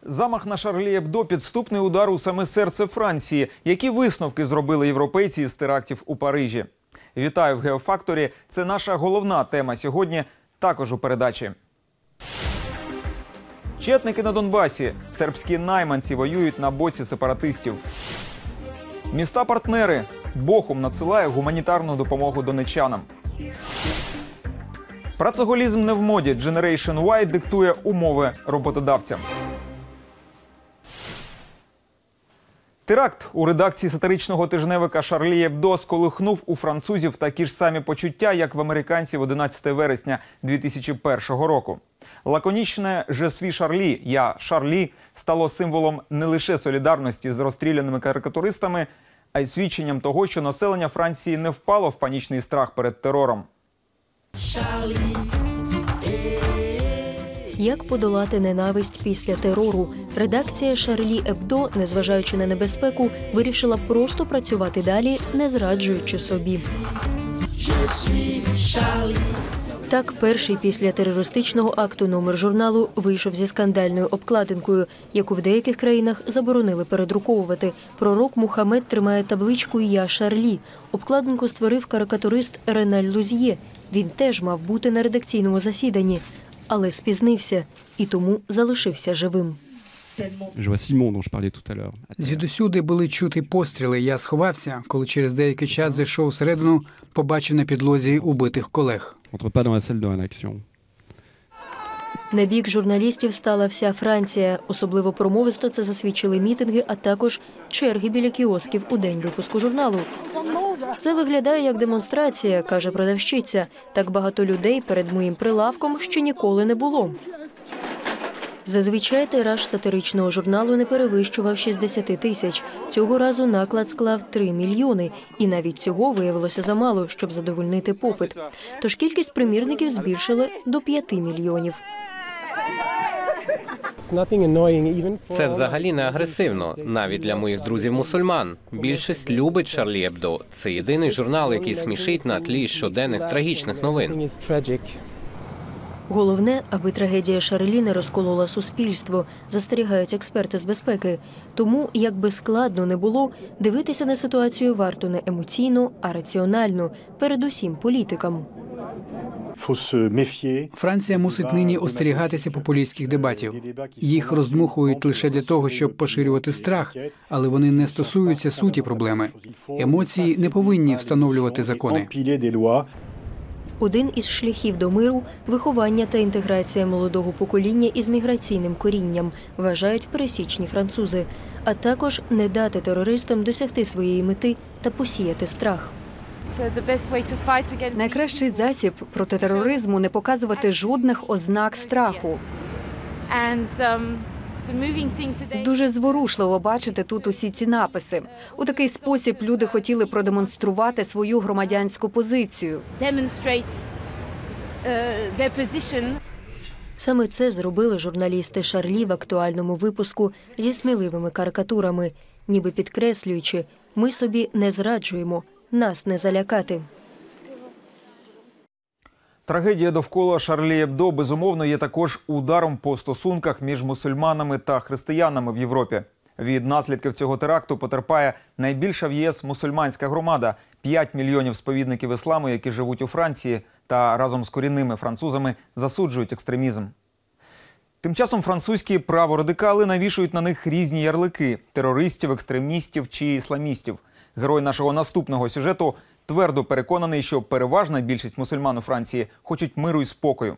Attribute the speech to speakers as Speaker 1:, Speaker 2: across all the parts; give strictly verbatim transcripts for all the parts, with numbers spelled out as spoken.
Speaker 1: Замах на Шарлі Ебдо – підступний удар у саме серце Франції. Які висновки зробили європейці з терактів у Парижі? Вітаю в Геофакторі. Це наша головна тема сьогодні, також у передачі. Четники на Донбасі. Сербські найманці воюють на боці сепаратистів. Міста-партнери. Бохум надсилає гуманітарну допомогу донеччанам. Працеголізм не в моді. Generation Y диктує умови роботодавцям. Теракт у редакції сатиричного тижневика Шарлі Ебдо сколихнув у французів такі ж самі почуття, як в американців одинадцятого вересня дві тисячі першого року. Лаконічне «Je suis Шарлі» – «Я Шарлі» стало символом не лише солідарності з розстріляними карикатуристами, а й свідченням того, що населення Франції не впало в панічний страх перед терором.
Speaker 2: Як подолати ненависть після терору? Редакція Шарлі Ебдо, незважаючи на небезпеку, вирішила просто працювати далі, не зраджуючи собі. Так, перший після терористичного акту номер журналу вийшов зі скандальною обкладинкою, яку в деяких країнах заборонили передруковувати. Пророк Мухаммед тримає табличку «Я Шарлі». Обкладинку створив карикатурист Реналь Лузьє. Він теж мав бути на редакційному засіданні, але спізнився і тому залишився живим.
Speaker 3: Звідусюди були чути постріли. Я сховався, коли через деякий час зайшов всередину, побачив на підлозі убитих колег.
Speaker 2: На бік журналістів стала вся Франція. Особливо промовисто це засвідчили мітинги, а також черги біля кіосків у день випуску журналу. Це виглядає як демонстрація, каже продавщиця. Так багато людей перед моїм прилавком ще ніколи не було. Зазвичай тираж сатиричного журналу не перевищував шістдесят тисяч. Цього разу наклад склав три мільйони. І навіть цього виявилося замало, щоб задовольнити попит. Тож кількість примірників збільшили до п'яти мільйонів.
Speaker 4: Це взагалі не агресивно, навіть для моїх друзів-мусульман. Більшість любить Шарлі Ебдо. Це єдиний журнал, який смішить на тлі щоденних трагічних новин.
Speaker 2: Головне, аби трагедія Шарлі не розколола суспільство, застерігають експерти з безпеки. Тому, як би складно не було, дивитися на ситуацію варто не емоційно, а раціонально, передусім політикам.
Speaker 3: Франція мусить нині остерігатися популістських дебатів. Їх роздмухують лише для того, щоб поширювати страх, але вони не стосуються суті проблеми. Емоції не повинні встановлювати закони.
Speaker 2: Один із шляхів до миру – виховання та інтеграція молодого покоління із міграційним корінням, вважають пересічні французи, а також не дати терористам досягти своєї мети та посіяти страх.
Speaker 5: Найкращий засіб проти тероризму – не показувати жодних ознак страху. Дуже зворушливо бачити тут усі ці написи. У такий спосіб люди хотіли продемонструвати свою громадянську позицію.
Speaker 2: Саме це зробили журналісти Шарлі в актуальному випуску зі сміливими карикатурами, ніби підкреслюючи «ми собі не зраджуємо, нас не залякати».
Speaker 1: Трагедія довкола Шарлі Ебдо, безумовно, є також ударом по стосунках між мусульманами та християнами в Європі. Від наслідків цього теракту потерпає найбільша в ЄС мусульманська громада – п'ять мільйонів сповідників ісламу, які живуть у Франції та разом з корінними французами засуджують екстремізм. Тим часом французькі праворадикали навішують на них різні ярлики – терористів, екстремістів чи ісламістів. Герой нашого наступного сюжету твердо переконаний, що переважна більшість мусульман у Франції хочуть миру і спокою.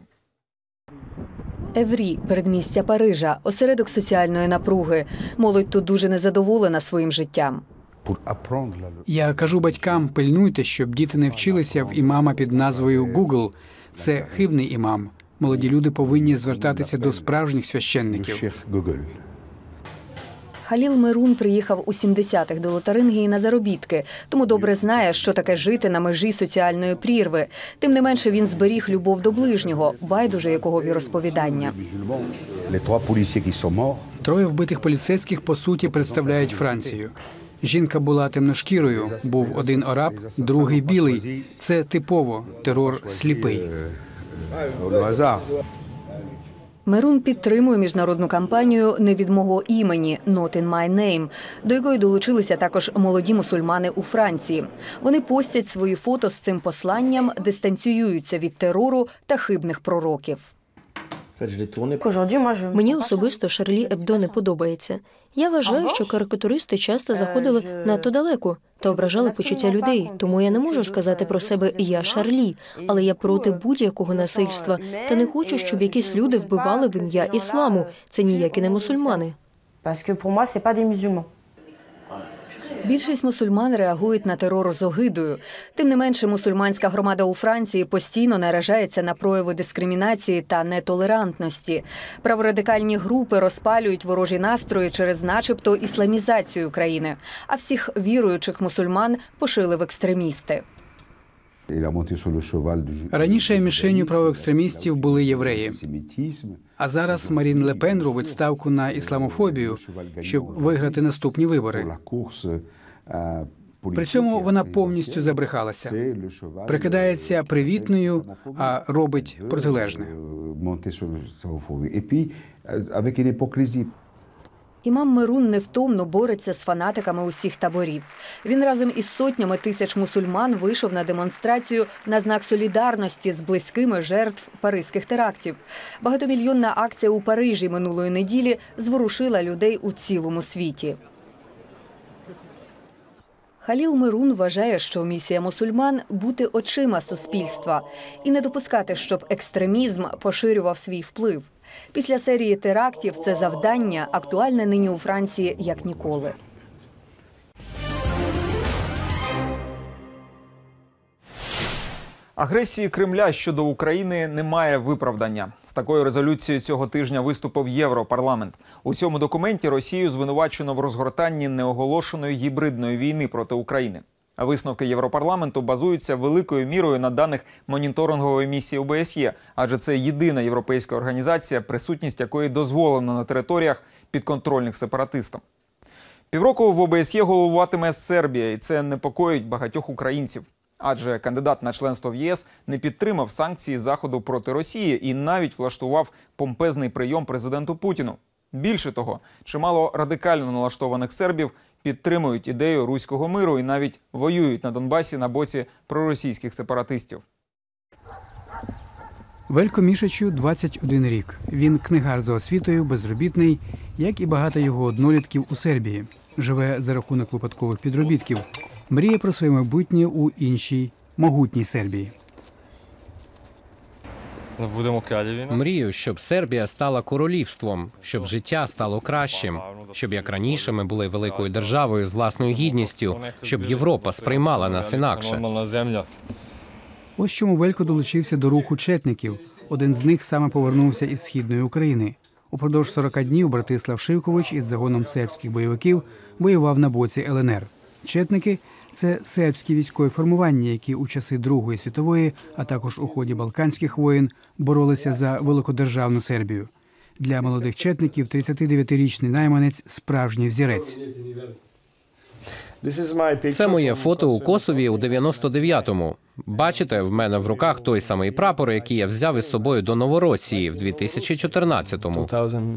Speaker 5: Еврі – передмістя Парижа, осередок соціальної напруги. Молодь тут дуже незадоволена своїм життям.
Speaker 3: Я кажу батькам, пильнуйте, щоб діти не вчилися в імама під назвою Google. Це хибний імам. Молоді люди повинні звертатися до справжніх священників.
Speaker 5: Халіл Мерун приїхав у сімдесятих до Лотарингії на заробітки, тому добре знає, що таке жити на межі соціальної прірви. Тим не менше він зберіг любов до ближнього, байдуже якого віросповідання.
Speaker 3: Троє вбитих поліцейських, по суті, представляють Францію. Жінка була темношкірою, був один араб, другий білий. Це типово терор сліпий.
Speaker 5: Мерун підтримує міжнародну кампанію «Не від мого імені» «Not in my name», до якої долучилися також молоді мусульмани у Франції. Вони постять свої фото з цим посланням, дистанціюються від терору та хибних пророків.
Speaker 2: Мені особисто Шарлі Ебдо не подобається. Я вважаю, що карикатуристи часто заходили надто далеко та ображали почуття людей. Тому я не можу сказати про себе «я Шарлі», але я проти будь-якого насильства та не хочу, щоб якісь люди вбивали в ім'я ісламу. Це ніякі не мусульмани.
Speaker 5: Більшість мусульман реагують на терор з огидою. Тим не менше, мусульманська громада у Франції постійно наражається на прояви дискримінації та нетолерантності. Праворадикальні групи розпалюють ворожі настрої через начебто ісламізацію країни, а всіх віруючих мусульман пошили в екстремісти.
Speaker 3: Раніше мішенню правоекстремістів були євреї. А зараз Марін Ле Пен робить ставку на ісламофобію, щоб виграти наступні вибори. При цьому вона повністю забрехалася. Прикидається привітною, а робить протилежне.
Speaker 5: Імам Мерун невтомно бореться з фанатиками усіх таборів. Він разом із сотнями тисяч мусульман вийшов на демонстрацію на знак солідарності з близькими жертв паризьких терактів. Багатомільйонна акція у Парижі минулої неділі зворушила людей у цілому світі. Халіл Мерун вважає, що місія мусульман – бути очима суспільства і не допускати, щоб екстремізм поширював свій вплив. Після серії терактів це завдання актуальне нині у Франції як ніколи.
Speaker 1: Агресії Кремля щодо України немає виправдання. З такою резолюцією цього тижня виступив Європарламент. У цьому документі Росію звинувачено в розгортанні неоголошеної гібридної війни проти України. А висновки Європарламенту базуються великою мірою на даних моніторингової місії О Б С Є, адже це єдина європейська організація, присутність якої дозволена на територіях підконтрольних сепаратистам. Півроку в О Б С Є головуватиме Сербія, і це непокоїть багатьох українців. Адже кандидат на членство в Є С не підтримав санкції Заходу проти Росії і навіть влаштував помпезний прийом президенту Путіну. Більше того, чимало радикально налаштованих сербів підтримують ідею руського миру і навіть воюють на Донбасі на боці проросійських сепаратистів.
Speaker 3: Велько Мішичу двадцять один рік. Він книгар за освітою, безробітний, як і багато його однолітків у Сербії. Живе за рахунок випадкових підробітків. Мріє про своє майбутнє у іншій, могутній Сербії.
Speaker 4: Мрію, щоб Сербія стала королівством, щоб життя стало кращим, щоб як раніше ми були великою державою з власною гідністю, щоб Європа сприймала нас інакше.
Speaker 3: Ось чому Велько долучився до руху четників. Один з них саме повернувся із Східної України. Упродовж сорока днів Братислав Шивкович із загоном сербських бойовиків воював на боці Л Н Р. Четники – це сербські військові формування, які у часи Другої світової, а також у ході Балканських воєн, боролися за великодержавну Сербію. Для молодих четників тридцятидев'ятирічний найманець – справжній взірець.
Speaker 4: Це моє фото у Косові у дев'яносто дев'ятому. Бачите, в мене в руках той самий прапор, який я взяв із собою до Новоросії в дві тисячі чотирнадцятому.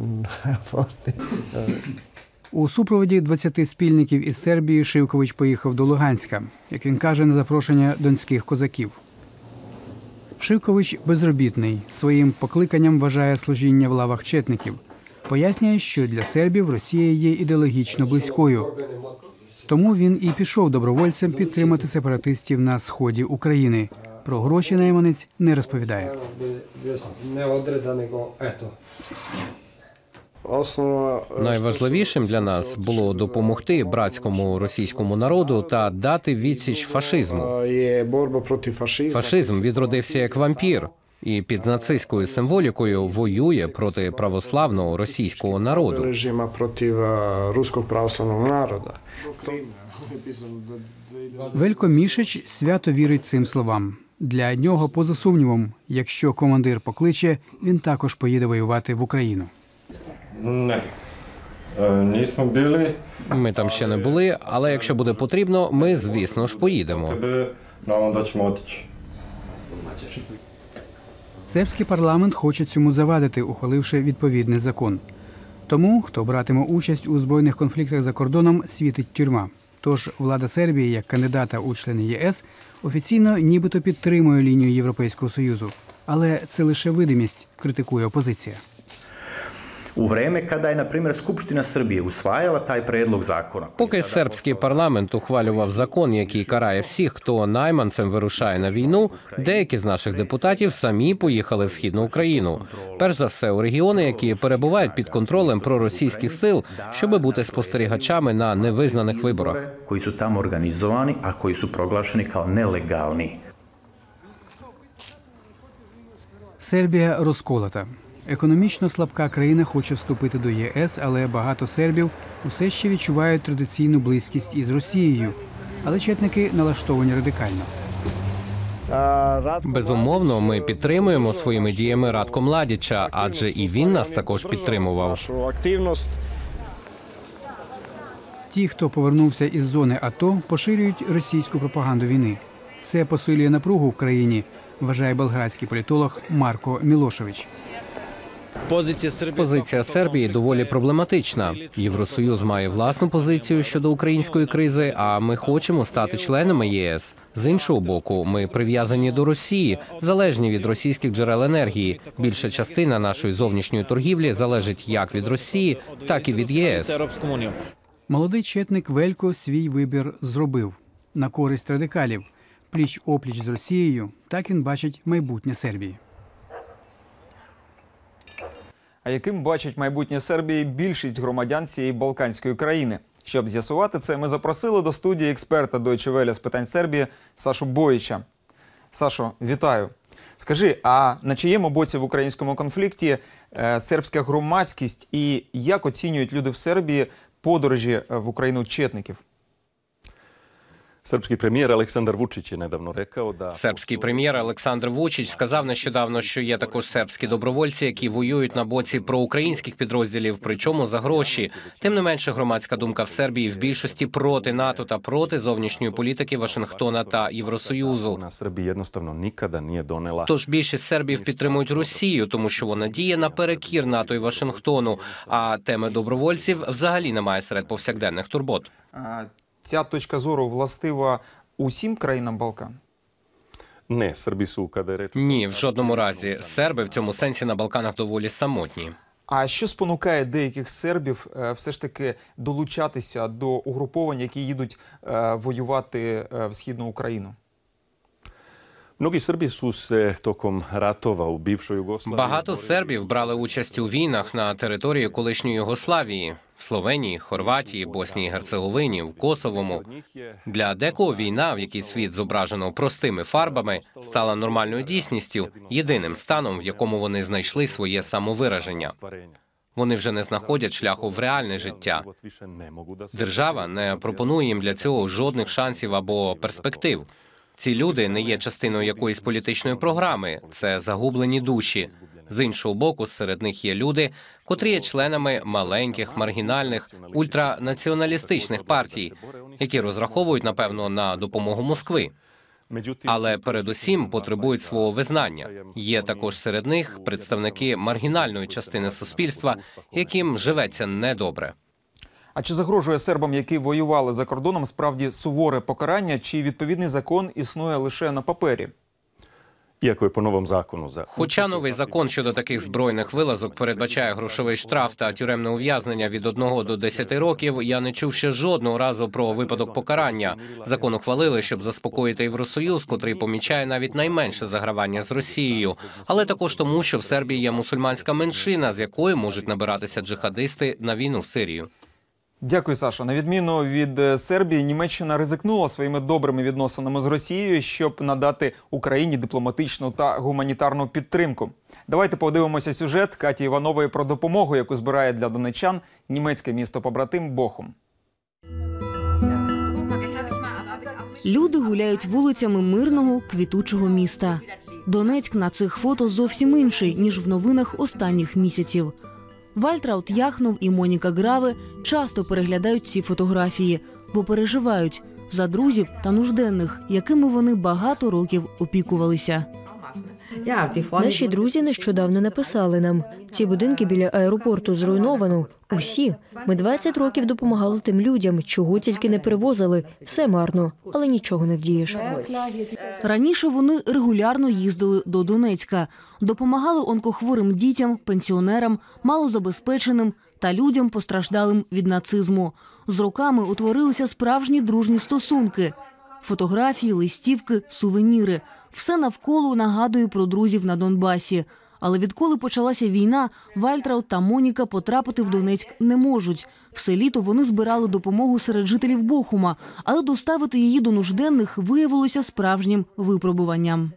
Speaker 3: У супроводі двадцяти спільників із Сербії Шивкович поїхав до Луганська, як він каже, на запрошення донських козаків. Шивкович безробітний, своїм покликанням вважає служіння в лавах четників. Пояснює, що для сербів Росія є ідеологічно близькою. Тому він і пішов добровольцем підтримати сепаратистів на сході України. Про гроші найманець не розповідає.
Speaker 4: Найважливішим для нас було допомогти братському російському народу та дати відсіч фашизму. Фашизм відродився як вампір і під нацистською символікою воює проти православного російського народу.
Speaker 3: Велько Мішич свято вірить цим словам. Для нього, поза сумнівом, якщо командир покличе, він також поїде воювати в Україну.
Speaker 6: Не. Нісмо були.
Speaker 4: Ми там ще не були, але якщо буде потрібно, ми, звісно ж, поїдемо.
Speaker 3: Сербський парламент хоче цьому завадити, ухваливши відповідний закон. Тому, хто братиме участь у збройних конфліктах за кордоном, світить тюрма. Тож влада Сербії, як кандидата у члени ЄС, офіційно нібито підтримує лінію Європейського Союзу. Але це лише видимість, критикує опозиція.
Speaker 7: У время kada je, na primjer, Skupština Srbije usvajala taj predlog zakona.
Speaker 4: Поки сербський парламент ухвалював закон, який карає всіх, хто найманцем вирушає на війну, деякі з наших депутатів самі поїхали в Східну Україну. Перш за все у регіони, які перебувають під контролем проросійських сил, щоби бути спостерігачами на невизнаних виборах.
Speaker 7: Koji su tamo organizovani, a koji su proglašeni kao nelegalni.
Speaker 3: Сербія розколота. Економічно слабка країна хоче вступити до ЄС, але багато сербів усе ще відчувають традиційну близькість із Росією. Але четники налаштовані радикально.
Speaker 4: Безумовно, ми підтримуємо своїми діями Радко Младіча, адже і він нас також підтримував.
Speaker 3: Ті, хто повернувся із зони АТО, поширюють російську пропаганду війни. Це посилює напругу в країні, вважає белградський політолог Марко Мілошевич.
Speaker 4: Позиція Сербії доволі проблематична. Євросоюз має власну позицію щодо української кризи, а ми хочемо стати членами ЄС. З іншого боку, ми прив'язані до Росії, залежні від російських джерел енергії. Більша частина нашої зовнішньої торгівлі залежить як від Росії, так і від ЄС.
Speaker 3: Молодий четник Велько свій вибір зробив на користь радикалів. Пліч-опліч з Росією, так він бачить майбутнє Сербії.
Speaker 1: А яким бачить майбутнє Сербії більшість громадян цієї балканської країни? Щоб з'ясувати це, ми запросили до студії експерта Deutsche Welle з питань Сербії Сашу Боїча. Сашо, вітаю. Скажи, а на чиєму боці в українському конфлікті е, сербська громадськість і як оцінюють люди в Сербії подорожі в Україну четників?
Speaker 8: Сербський прем'єр Олександр Вучич недавно рекав, да
Speaker 4: Сербський прем'єр Олександр Вучич сказав нещодавно, що є також сербські добровольці, які воюють на боці проукраїнських підрозділів, причому за гроші. Тим не менше, громадська думка в Сербії в більшості проти НАТО та проти зовнішньої політики Вашингтона та Євросоюзу.
Speaker 8: на Srbiji jednostavno nikada nije donela.
Speaker 4: Тож більшість сербів підтримують Росію, тому що вона діє наперекір НАТО і Вашингтону, а теми добровольців взагалі немає серед повсякденних турбот.
Speaker 1: А, ця точка зору властива усім країнам Балкан?
Speaker 8: Не, Srbi su kada je reč
Speaker 4: Ні, в жодному разі. Серби в цьому сенсі на Балканах доволі самотні.
Speaker 1: А що спонукає деяких сербів е, все ж таки долучатися до угруповань, які їдуть е, воювати е, в Східну Україну?
Speaker 8: Mnogi Srbi su se tokom ratova u bivšoj Jugoslaviji
Speaker 4: Багато сербів брали участь у війнах на території колишньої Югославії – в Словенії, Хорватії, Боснії і Герцеговині, в Косовому. Для декого війна, в якій світ зображено простими фарбами, стала нормальною дійсністю, єдиним станом, в якому вони знайшли своє самовираження. Вони вже не знаходять шляху в реальне життя. Держава не пропонує їм для цього жодних шансів або перспектив. Ці люди не є частиною якоїсь політичної програми, це загублені душі. З іншого боку, серед них є люди, котрі є членами маленьких, маргінальних, ультранаціоналістичних партій, які розраховують, напевно, на допомогу Москви. Але передусім потребують свого визнання. Є також серед них представники маргінальної частини суспільства, яким живеться недобре.
Speaker 1: А чи загрожує сербам, які воювали за кордоном, справді суворе покарання, чи відповідний закон існує лише на папері?
Speaker 8: Iako je po novom zakonu za
Speaker 4: Хоча новий закон щодо таких збройних вилазок передбачає грошовий штраф та тюремне ув'язнення від одного до десяти років, я не чув ще жодного разу про випадок покарання. Закон ухвалили, щоб заспокоїти Євросоюз, котрий помічає навіть найменше загравання з Росією. Але також тому, що в Сербії є мусульманська меншина, з якої можуть набиратися джихадисти на війну в Сирію.
Speaker 1: Дякую, Саша. На відміну від Сербії, Німеччина ризикнула своїми добрими відносинами з Росією, щоб надати Україні дипломатичну та гуманітарну підтримку. Давайте подивимося сюжет Каті Іванової про допомогу, яку збирає для донеччан німецьке місто-побратим Бохум.
Speaker 9: Люди гуляють вулицями мирного, квітучого міста. Донецьк на цих фото зовсім інший, ніж в новинах останніх місяців. Вальтраут Яхнов і Моніка Граве часто переглядають ці фотографії, бо переживають за друзів та нужденних, якими вони багато років опікувалися.
Speaker 2: Наші друзі нещодавно написали нам: ці будинки біля аеропорту зруйновано. Усі. Ми двадцять років допомагали тим людям, чого тільки не привозили. Все марно, але нічого не вдієш.
Speaker 9: Раніше вони регулярно їздили до Донецька. Допомагали онкохворим дітям, пенсіонерам, малозабезпеченим та людям, постраждалим від нацизму. З роками утворилися справжні дружні стосунки. Фотографії, листівки, сувеніри – все навколо нагадує про друзів на Донбасі. Але відколи почалася війна, Вальтраут та Моніка потрапити в Донецьк не можуть. Все літо вони збирали допомогу серед жителів Бохума, але доставити її до нужденних виявилося справжнім випробуванням.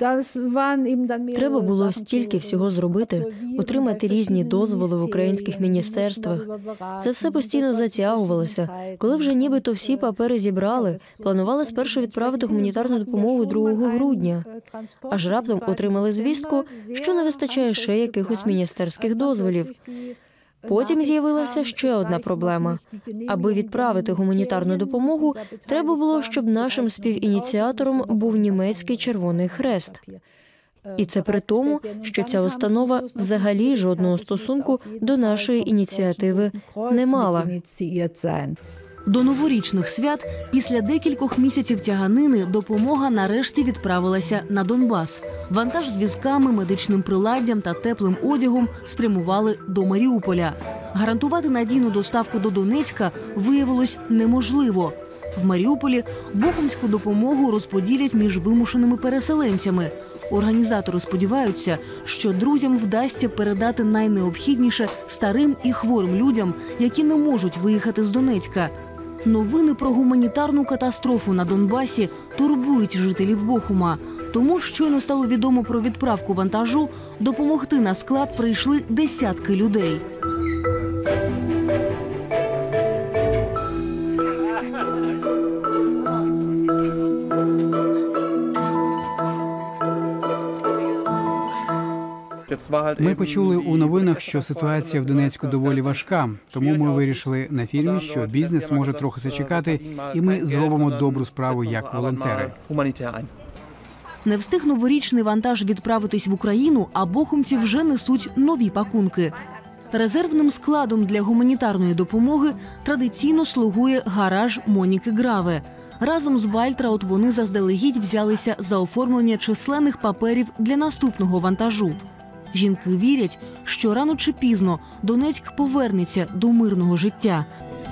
Speaker 2: Треба було стільки всього зробити, отримати різні дозволи в українських міністерствах. Це все постійно затягувалося. Коли вже нібито всі папери зібрали, планували спершу відправити гуманітарну допомогу другого грудня. Аж раптом отримали звістку, що не вистачає ще якихось міністерських дозволів. Потім з'явилася ще одна проблема. Аби відправити гуманітарну допомогу, треба було, щоб нашим співініціатором був німецький Червоний Хрест. І це при тому, що ця установа взагалі жодного стосунку до нашої ініціативи не мала.
Speaker 9: До новорічних свят після декількох місяців тяганини допомога нарешті відправилася на Донбас. Вантаж з візками, медичним приладдям та теплим одягом спрямували до Маріуполя. Гарантувати надійну доставку до Донецька виявилось неможливо. В Маріуполі бохумську допомогу розподілять між вимушеними переселенцями. Організатори сподіваються, що друзям вдасться передати найнеобхідніше старим і хворим людям, які не можуть виїхати з Донецька. Новини про гуманітарну катастрофу на Донбасі турбують жителів Бохума. Тому щойно стало відомо про відправку вантажу, допомогти на склад прийшли десятки людей.
Speaker 3: Ми почули у новинах, що ситуація в Донецьку доволі важка. Тому ми вирішили на фірмі, що бізнес може трохи зачекати, і ми зробимо добру справу як волонтери.
Speaker 9: Не встиг новорічний вантаж відправитись в Україну, а бохумці вже несуть нові пакунки. Резервним складом для гуманітарної допомоги традиційно слугує гараж Моніки Граве. Разом з Вальтраут вони заздалегідь взялися за оформлення численних паперів для наступного вантажу. Жінки вірять, що рано чи пізно Донецьк повернеться до мирного життя.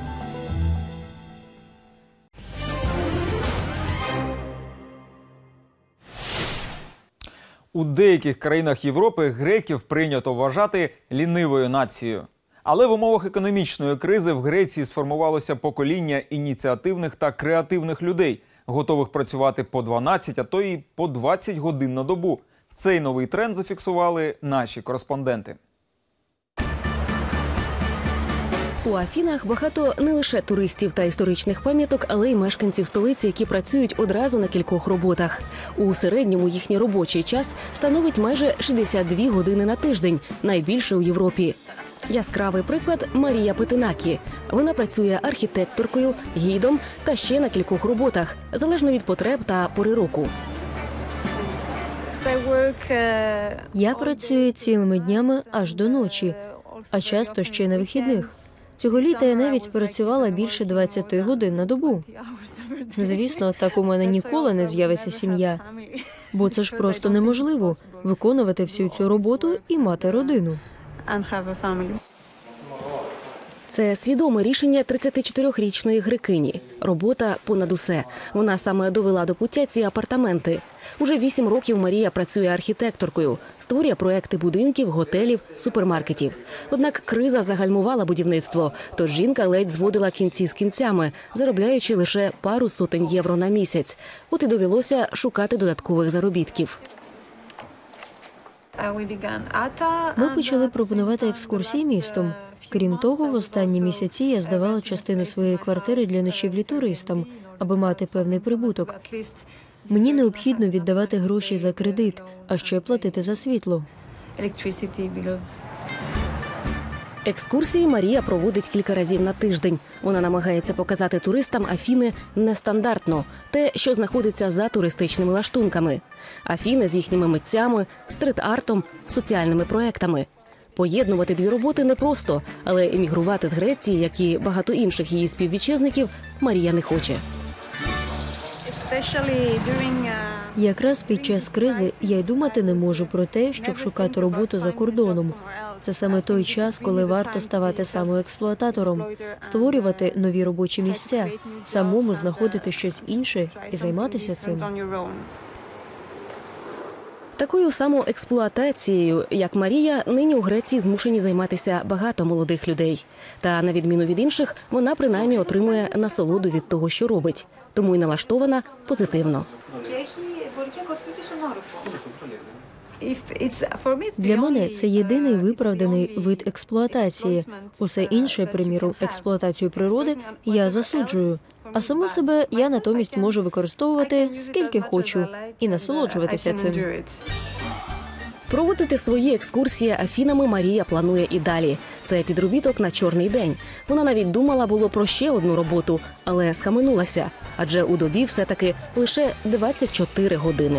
Speaker 1: У деяких країнах Європи греків прийнято вважати лінивою нацією. Але в умовах економічної кризи в Греції сформувалося покоління ініціативних та креативних людей, готових працювати по дванадцять, а то й по двадцять годин на добу. Цей новий тренд зафіксували наші кореспонденти.
Speaker 10: У Афінах багато не лише туристів та історичних пам'яток, але й мешканців столиці, які працюють одразу на кількох роботах. У середньому їхній робочий час становить майже шістдесят дві години на тиждень, найбільше у Європі. Яскравий приклад – Марія Петинакі. Вона працює архітекторкою, гідом та ще на кількох роботах, залежно від потреб та пори року.
Speaker 2: Я працюю цілими днями аж до ночі, а часто ще й на вихідних. Цього літа я навіть працювала більше двадцяти годин на добу. Звісно, так у мене ніколи не з'явиться сім'я, бо це ж просто неможливо – виконувати всю цю роботу і мати родину.
Speaker 10: Це свідоме рішення тридцятичотирирічної грекині. Робота понад усе. Вона саме довела до пуття ці апартаменти. Уже вісім років Марія працює архітекторкою, створює проекти будинків, готелів, супермаркетів. Однак криза загальмувала будівництво, тож жінка ледь зводила кінці з кінцями, заробляючи лише пару сотень євро на місяць. От і довелося шукати додаткових заробітків.
Speaker 2: Ми почали пропонувати екскурсії містом. Крім того, в останні місяці я здавала частину своєї квартири для ночівлі туристам, аби мати певний прибуток. Мені необхідно віддавати гроші за кредит, а ще платити за світло.
Speaker 10: Екскурсії Марія проводить кілька разів на тиждень. Вона намагається показати туристам Афіни нестандартно, те, що знаходиться за туристичними лаштунками. Афіни з їхніми митцями, стрит-артом, соціальними проектами. Поєднувати дві роботи непросто, але емігрувати з Греції, як і багато інших її співвітчизників, Марія не хоче.
Speaker 2: Якраз під час кризи я й думати не можу про те, щоб шукати роботу за кордоном. Це саме той час, коли варто ставати самоексплуататором, створювати нові робочі місця, самому знаходити щось інше і займатися цим.
Speaker 10: Такою самоексплуатацією, як Марія, нині у Греції змушені займатися багато молодих людей. Та, на відміну від інших, вона принаймні отримує насолоду від того, що робить. Тому й налаштована позитивно.
Speaker 2: Для мене це єдиний виправданий вид експлуатації. Усе інше, приміром, експлуатацію природи, я засуджую. А саму себе я натомість можу використовувати скільки хочу і насолоджуватися цим.
Speaker 10: Проводити свої екскурсії Афінами Марія планує і далі. Це підробіток на чорний день. Вона навіть думала було про ще одну роботу, але схаменулася. Адже у добі все-таки лише двадцять чотири години.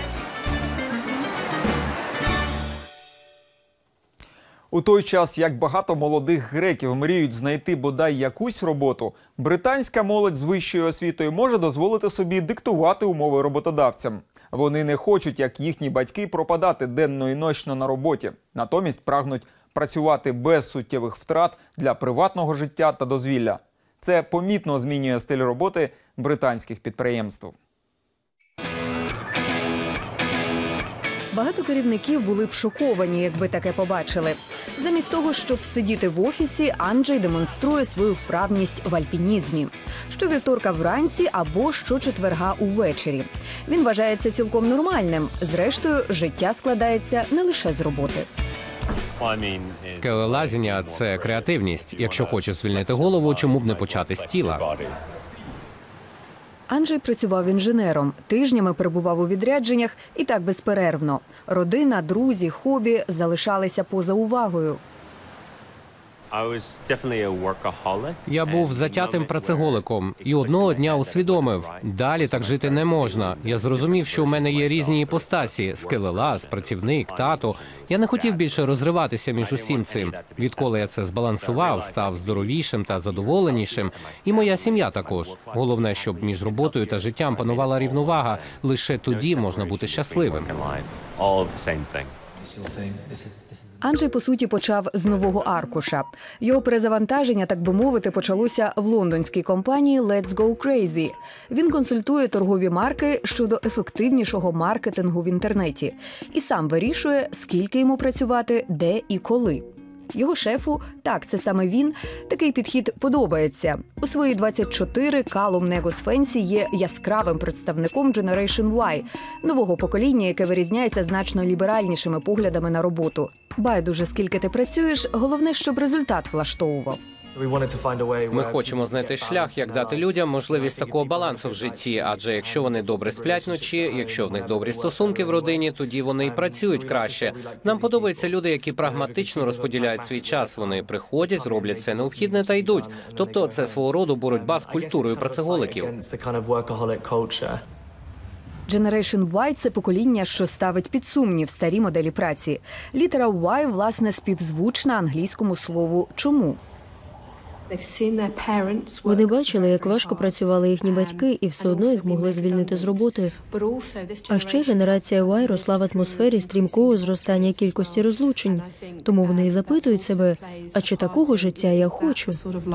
Speaker 1: У той час, як багато молодих греків мріють знайти бодай якусь роботу, британська молодь з вищою освітою може дозволити собі диктувати умови роботодавцям. Вони не хочуть, як їхні батьки, пропадати денно і ночно на роботі. Натомість прагнуть працювати без суттєвих втрат для приватного життя та дозвілля. Це помітно змінює стиль роботи британських підприємств.
Speaker 5: Багато керівників були б шоковані, якби таке побачили. Замість того, щоб сидіти в офісі, Анджей демонструє свою вправність в альпінізмі. Щовівторка вранці або щочетверга увечері. Він вважає це цілком нормальним. Зрештою, життя складається не лише з роботи.
Speaker 4: Скелелазіння – це креативність. Якщо хочеш звільнити голову, чому б не почати з тіла?
Speaker 5: Анджей працював інженером, тижнями перебував у відрядженнях і так безперервно. Родина, друзі, хобі залишалися поза увагою.
Speaker 4: Я був затятим працеголиком і одного дня усвідомив – далі так жити не можна. Я зрозумів, що у мене є різні іпостасі – скелелаз, працівник, тато. Я не хотів більше розриватися між усім цим. Відколи я це збалансував, став здоровішим та задоволенішим. І моя сім'я також. Головне, щоб між роботою та життям панувала рівновага. Лише тоді можна бути щасливим.
Speaker 5: Анджей, по суті, почав з нового аркуша. Його перезавантаження, так би мовити, почалося в лондонській компанії Let's Go Crazy. Він консультує торгові марки щодо ефективнішого маркетингу в інтернеті. І сам вирішує, скільки йому працювати, де і коли. Його шефу, так, це саме він, такий підхід подобається. У свої двадцять чотири Калум Негос Фенсі є яскравим представником Generation Y, нового покоління, яке вирізняється значно ліберальнішими поглядами на роботу. Байдуже, скільки ти працюєш, головне, щоб результат влаштовував.
Speaker 4: Ми хочемо знайти шлях, як дати людям можливість такого балансу в житті, адже якщо вони добре сплять вночі, якщо в них добрі стосунки в родині, тоді вони і працюють краще. Нам подобаються люди, які прагматично розподіляють свій час. Вони приходять, роблять це необхідне та йдуть. Тобто це свого роду боротьба з культурою працеголиків.
Speaker 5: Generation Y – це покоління, що ставить під сумнів старі моделі праці. Літера Y, власне, співзвучна англійському слову «чому».
Speaker 2: Вони бачили, як важко працювали їхні батьки, і все одно їх могли звільнити з роботи. А ще генерація Y росла в атмосфері стрімкого зростання кількості розлучень. Тому вони і запитують себе, а чи такого життя я хочу?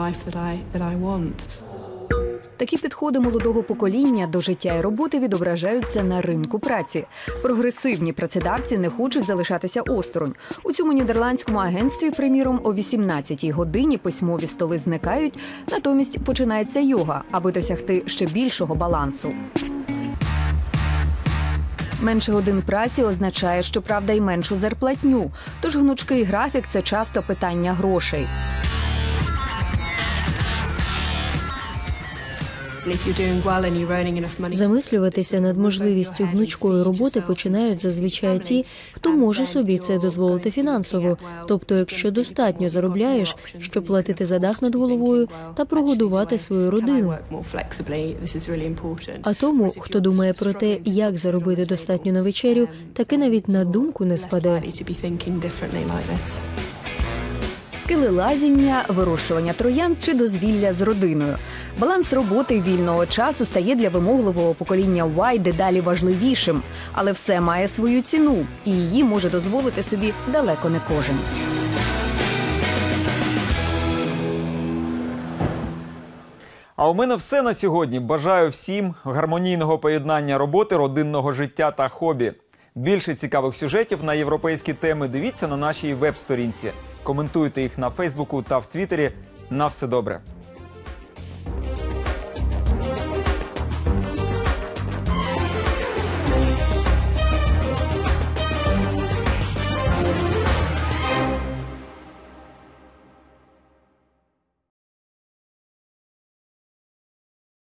Speaker 5: Такі підходи молодого покоління до життя і роботи відображаються на ринку праці. Прогресивні працедавці не хочуть залишатися осторонь. У цьому нідерландському агентстві, приміром, о вісімнадцятій годині письмові столи зникають, натомість починається йога, аби досягти ще більшого балансу. Менше годин праці означає, щоправда, й меншу зарплатню. Тож гнучкий графік – це часто питання грошей.
Speaker 2: Замислюватися над можливістю гнучкої роботи починають зазвичай ті, хто може собі це дозволити фінансово. Тобто, якщо достатньо заробляєш, щоб платити за дах над головою та прогодувати свою родину. А тому, хто думає про те, як заробити достатньо на вечерю, таки навіть на думку не спаде.
Speaker 5: Скелелазіння, вирощування троянд чи дозвілля з родиною. Баланс роботи і вільного часу стає для вимогливого покоління Вай дедалі важливішим. Але все має свою ціну, і її може дозволити собі далеко не кожен.
Speaker 1: А у мене все на сьогодні. Бажаю всім гармонійного поєднання роботи, родинного життя та хобі. Більше цікавих сюжетів на європейські теми дивіться на нашій веб-сторінці. Коментуйте їх на Фейсбуку та в Твіттері. На все добре.